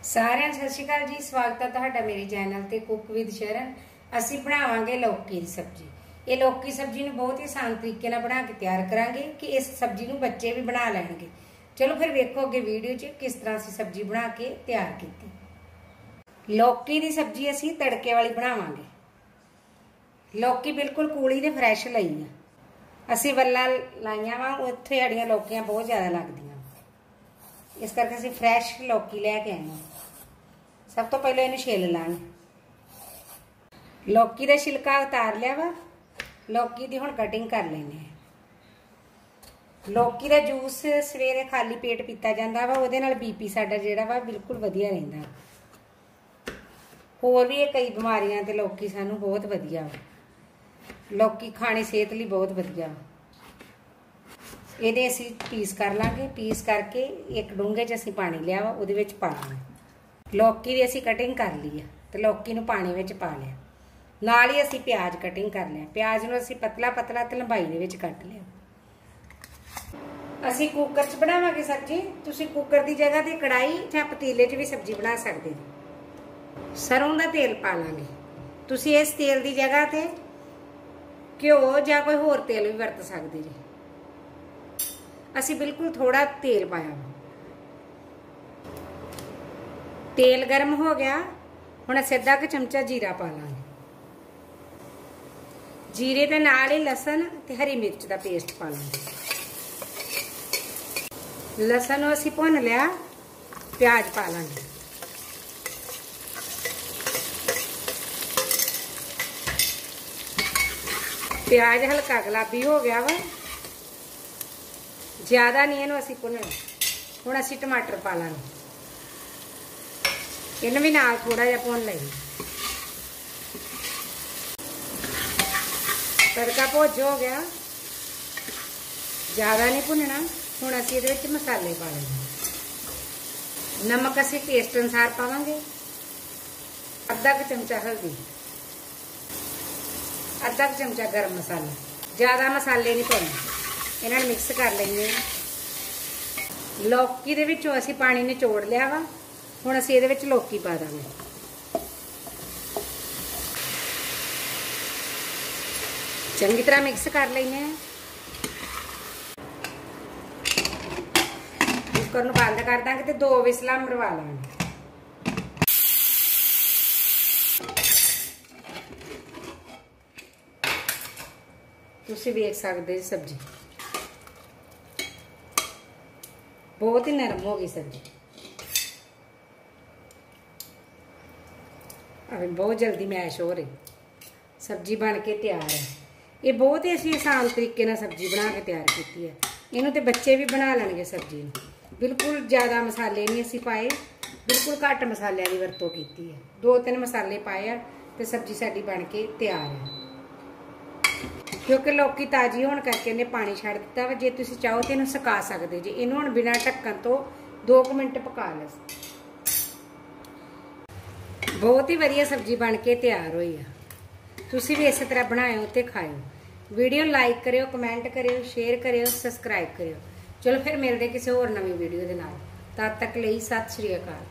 सारिਆਂ ਨੂੰ ਸਤਿ ਸ਼੍ਰੀ ਅਕਾਲ जी। स्वागत है तुहाडा मेरे चैनल ते कुक विद शरण। ਅਸੀਂ ਬਣਾਵਾਂਗੇ लौकी की सब्जी। ये लौकी सब्जी ਨੂੰ बहुत ही आसान तरीके ਨਾਲ बना के तैयार करांगे कि इस सब्जी ਨੂੰ ਬੱਚੇ भी बना ਲੈਣਗੇ। चलो फिर वेखो अगे वीडियो 'ਚ किस तरह ਅਸੀਂ सब्जी बना के तैयार की। लौकी की सब्जी ਅਸੀਂ तड़के वाली बनावांगे। लौकी बिल्कुल कूली ते फ्रैश लई है। ਅਸੀਂ ਵੱਲਾਂ ਲਾਈਆਂ ਵਾ, ਉੱਥੇ ਸਾਡੀਆਂ लौकियां बहुत ज़्यादा लगदियां, इस करके ਅਸੀਂ फ्रैश लौकी लैके आए हैं। सब तो पहले इन्हें छिल लांगे। लौकी का छिलका उतार लिया वा। लौकी की हुण कटिंग कर लेने। लौकी का जूस सवेरे खाली पेट पीता जाता वा, उहदे नाल बीपी साडा जिहड़ा वा बिल्कुल वधिया रहिंदा। होर भी कई बीमारियां ते लौकी सानू बहुत वधिया वा। लौकी खानी सेहत लई बहुत वधिया वा। ਇਹਦੇ ਅਸੀਂ ਪੀਸ कर ਲਾਂਗੇ। पीस करके एक डूंगे 'ਚ ਅਸੀਂ पानी लिया वा, ਉਹਦੇ ਵਿੱਚ ਪਾ ਲਾਂਗੇ। लौकी ਦੀ ਅਸੀਂ कटिंग कर ली है तो लौकी ਨੂੰ पानी ਵਿੱਚ ਪਾ ਲਿਆ। ਨਾਲ ਹੀ ਅਸੀਂ प्याज कटिंग कर लिया। प्याज ਨੂੰ ਅਸੀਂ पतला पतला ਤੇ ਲੰਬਾਈ ਦੇ ਵਿੱਚ ਕੱਟ ਲਿਆ। ਅਸੀਂ ਕੁੱਕਰ 'ਚ ਬਣਾਵਾਂਗੇ सब्जी। ਤੁਸੀਂ ਕੁੱਕਰ ਦੀ ਜਗ੍ਹਾ ਤੇ ਕੜਾਈ ਜਾਂ ਪਤੀਲੇ 'ਚ ਵੀ सब्जी ਬਣਾ ਸਕਦੇ ਹੋ। ਸਰੋਂ ਦਾ ਤੇਲ ਪਾ ਲਾਂਗੇ। ਤੁਸੀਂ ਇਸ ਤੇਲ ਦੀ ਜਗ੍ਹਾ ਤੇ ਘਿਓ ਜਾਂ ਕੋਈ ਹੋਰ ਤੇਲ ਵੀ ਵਰਤ ਸਕਦੇ ਜੀ। ਅਸੀਂ बिल्कुल थोड़ा तेल पाया। तेल गर्म हो गया। हुण असीं अद्धा क चमचा जीरा पा लांगे। जीरे दे नाल ही लसन ते हरी मिर्च दा पेस्ट पा लांगे। लसन नूं असीं भुन लिया। प्याज पा लांगे। प्याज हल्का गुलाबी हो गया वा, ज्यादा नहीं इहनूं असीं भुनना। हुण असीं टमाटर पा लांगे। इन्हूं भी नाल थोड़ा जिहा भुन लईए। तड़का भुज हो गया, ज्यादा नहीं भुनना। हुण असीं इहदे विच मसाले पा लेंगे। नमक असीं टेस्ट अनुसार पावांगे। अद्धा क चमचा हल्दी, अद्धा क चमचा गरम मसाला। ज्यादा मसाले नहीं पाउणे। इन्हां नूं मिक्स कर लेंगे। लौकी दे विचों असीं पानी निचोड़ लिया वा। हुण असीं इहदे विच लौकी पा दांगे। चंगी तरह मिक्स कर लेंगे। कुकर नूं बंद कर दांगे ते 2 विसलां मरवा लांगे। तुसीं वेख सकदे जी सब्जी बहुत ही नरम हो गई। सब्जी अभी बहुत जल्दी मैश हो रही। सब्जी बन के तैयार है। ये बहुत ही असीं आसान तरीके नाल सब्जी बना के तैयार की है। इनू तो बच्चे भी बना लेंगे सब्जी। बिल्कुल ज़्यादा मसाले नहीं असीं पाए, बिल्कुल घट मसालियां की वरतों की है। 2-3 मसाले पाए आ ते सब्जी साडी बन के तैयार है। क्योंकि लौकी ताजी होने करके इन्हें पानी छड़ दिता वा। जे तुसीं चाहो तो इन्हूं सुका सकते जी। इन्हूं हुण बिना ढक्कन तो 2 मिनट पका लो। बहुत ही वधिया सब्जी बन के तैयार हुई है। तुसीं भी इस तरह बनाओ ते खाओ। वीडियो लाइक करियो, कमेंट करियो, शेयर करियो, सबसक्राइब करियो। चलो फिर मिलते किसी होर नवीं वीडियो दे नाल। तद तक लई सत श्री अकाल।